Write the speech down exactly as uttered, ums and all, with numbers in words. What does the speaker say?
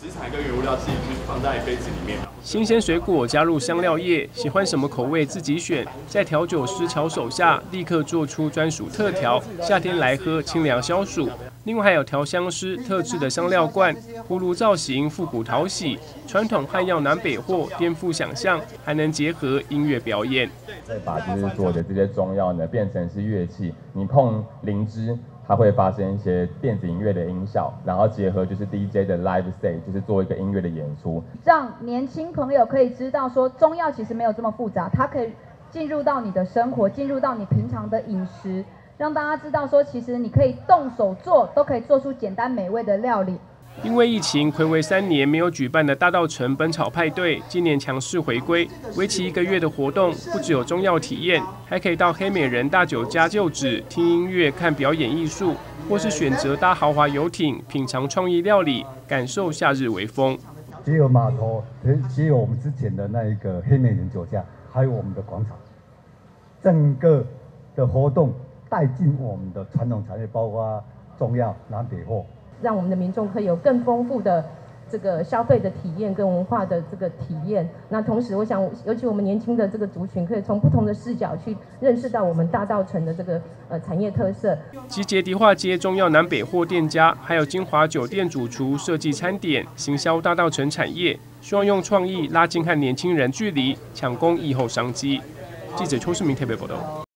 食材跟原物料自己去放在杯子里面。 新鲜水果加入香料液，喜欢什么口味自己选，在调酒师巧手下立刻做出专属特调，夏天来喝清凉消暑。另外还有调香师特制的香料罐，葫芦造型复古讨喜，传统汉药南北货颠覆想象，还能结合音乐表演。 再把就是所有的这些中药呢变成是乐器，你碰灵芝，它会发生一些电子音乐的音效，然后结合就是 D J 的 live stage， 就是做一个音乐的演出， 让年轻朋友可以知道说中药其实没有这么复杂，它可以进入到你的生活，进入到你平常的饮食。让大家知道说，其实你可以动手做，都可以做出简单美味的料理。 因为疫情，睽违三年没有举办的大稻埕本草派对，今年强势回归。为期一个月的活动，不只有中药体验，还可以到黑美人大酒家就址听音乐、看表演艺术，或是选择搭豪华游艇品尝创意料理，感受夏日微风。 只有码头，只有我们之前的那一个黑美人酒家，还有我们的广场，整个的活动。带进我们的传统产业，包括中药、南北货， 让我们的民众可以有更丰富的这个消费的体验跟文化的这个体验。那同时，我想，尤其我们年轻的这个族群，可以从不同的视角去认识到我们大稻埕的这个呃产业特色。 集结迪化街中药南北货店家，还有金华酒店主厨设计餐点，行销大稻埕产业，希望用创意拉近和年轻人距离，抢攻疫后商机。记者邱世明台北报道。